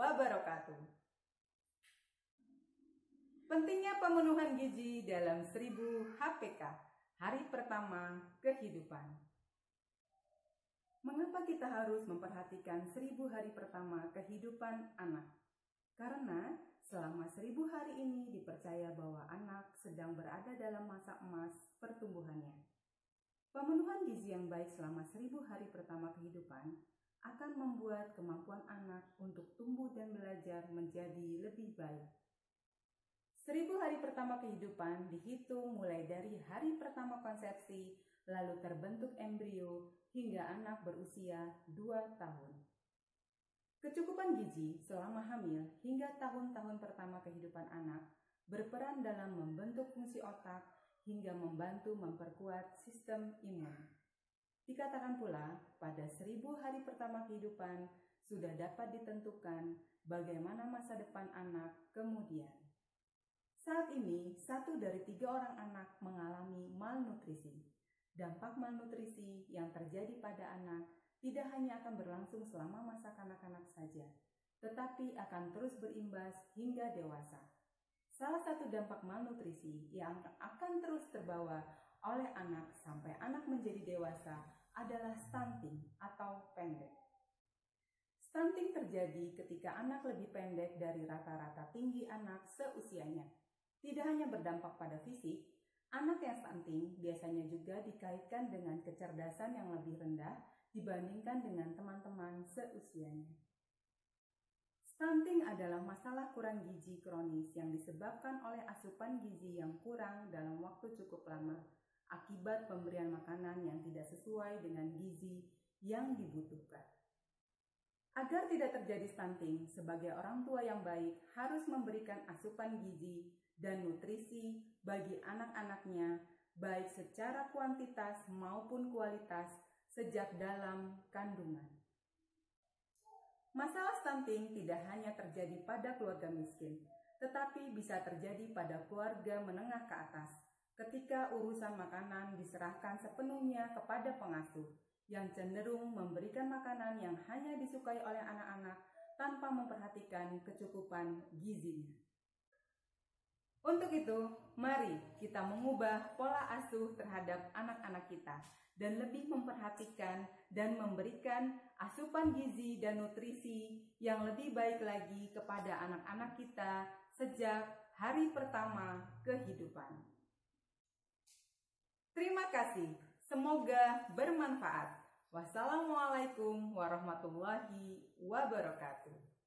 wabarakatuh. Pentingnya pemenuhan gizi dalam 1000 HPK, hari pertama kehidupan. Mengapa kita harus memperhatikan 1000 hari pertama kehidupan anak? Karena selama 1000 hari ini dipercaya bahwa anak sedang berada dalam masa emas pertumbuhannya. Pemenuhan gizi yang baik selama 1000 hari pertama kehidupan akan membuat kemampuan anak untuk tumbuh dan belajar menjadi lebih baik. 1000 hari pertama kehidupan dihitung mulai dari hari pertama konsepsi, lalu terbentuk embrio hingga anak berusia 2 tahun. Kecukupan gizi selama hamil hingga tahun-tahun pertama kehidupan anak berperan dalam membentuk fungsi otak hingga membantu memperkuat sistem imun. Dikatakan pula, pada 1000 hari pertama kehidupan sudah dapat ditentukan bagaimana masa depan anak kemudian. Saat ini, 1 dari 3 orang anak mengalami malnutrisi. Dampak malnutrisi yang terjadi pada anak tidak hanya akan berlangsung selama masa kanak-kanak saja, tetapi akan terus berimbas hingga dewasa. Salah satu dampak malnutrisi yang akan terus terbawa oleh anak sampai anak menjadi dewasa adalah stunting atau pendek. Stunting terjadi ketika anak lebih pendek dari rata-rata tinggi anak seusianya. Tidak hanya berdampak pada fisik, anak yang stunting biasanya juga dikaitkan dengan kecerdasan yang lebih rendah dibandingkan dengan teman-teman seusianya. Stunting adalah masalah kurang gizi kronis yang disebabkan oleh asupan gizi yang kurang dalam waktu cukup lama akibat pemberian makanan yang tidak sesuai dengan gizi yang dibutuhkan. Agar tidak terjadi stunting, sebagai orang tua yang baik harus memberikan asupan gizi dan nutrisi bagi anak-anaknya, baik secara kuantitas maupun kualitas sejak dalam kandungan. Masalah stunting tidak hanya terjadi pada keluarga miskin, tetapi bisa terjadi pada keluarga menengah ke atas, ketika urusan makanan diserahkan sepenuhnya kepada pengasuh yang cenderung memberikan makanan yang hanya disukai oleh anak-anak tanpa memperhatikan kecukupan gizinya. Untuk itu, mari kita mengubah pola asuh terhadap anak-anak kita dan lebih memperhatikan dan memberikan asupan gizi dan nutrisi yang lebih baik lagi kepada anak-anak kita sejak hari pertama kehidupan. Terima kasih, semoga bermanfaat. Wassalamualaikum warahmatullahi wabarakatuh.